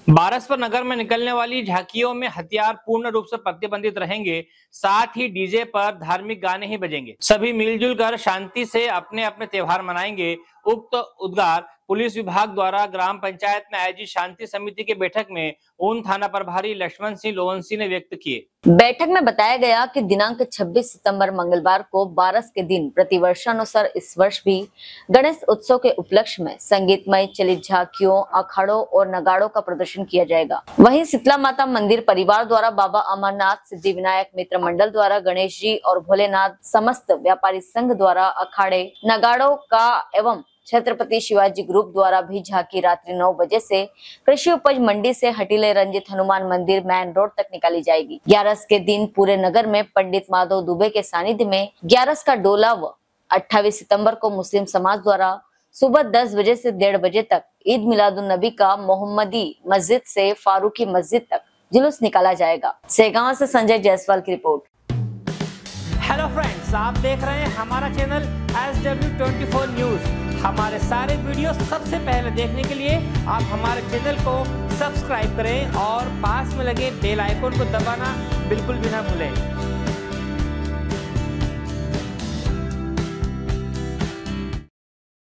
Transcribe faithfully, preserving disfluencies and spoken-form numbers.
बारसपुर नगर में निकलने वाली झांकियों में हथियार पूर्ण रूप से प्रतिबंधित रहेंगे, साथ ही डीजे पर धार्मिक गाने ही बजेंगे। सभी मिलजुल कर शांति से अपने अपने त्योहार मनाएंगे। उक्त उद्गार पुलिस विभाग द्वारा ग्राम पंचायत में आयोजित शांति समिति की बैठक में ऊन थाना प्रभारी लक्ष्मण सिंह लोवंसी ने व्यक्त किए। बैठक में बताया गया कि दिनांक छब्बीस सितंबर मंगलवार को बारस के दिन प्रतिवर्षानुसार इस वर्ष भी गणेश उत्सव के उपलक्ष्य में संगीतमय चलित झांकियों, अखाड़ों और नगाड़ों का प्रदर्शन किया जाएगा। वहीं शीतला माता मंदिर परिवार द्वारा बाबा अमरनाथ सिद्धि विनायक मित्र मंडल द्वारा गणेश जी और भोलेनाथ समस्त व्यापारी संघ द्वारा अखाड़े, नगाड़ों का एवं छत्रपति शिवाजी ग्रुप द्वारा भी झांकी रात्रि नौ बजे से कृषि उपज मंडी से हटीले रंजित हनुमान मंदिर मेन रोड तक निकाली जाएगी। ग्यारस के दिन पूरे नगर में पंडित माधव दुबे के सानिध्य में ग्यारस का डोला व अट्ठाईस सितंबर को मुस्लिम समाज द्वारा सुबह दस बजे से डेढ़ बजे तक ईद मिलादुन नबी का मोहम्मदी मस्जिद से फारूकी मस्जिद तक जुलूस निकाला जाएगा। सेगांव से संजय जायसवाल की रिपोर्ट। हेलो फ्रेंड्स, आप देख रहे हैं हमारा channel S W twenty four news. हमारे सारे वीडियो सबसे पहले देखने के लिए आप हमारे चैनल को सब्सक्राइब करें और पास में लगे बेल आइकन को दबाना बिल्कुल भी ना भूलें।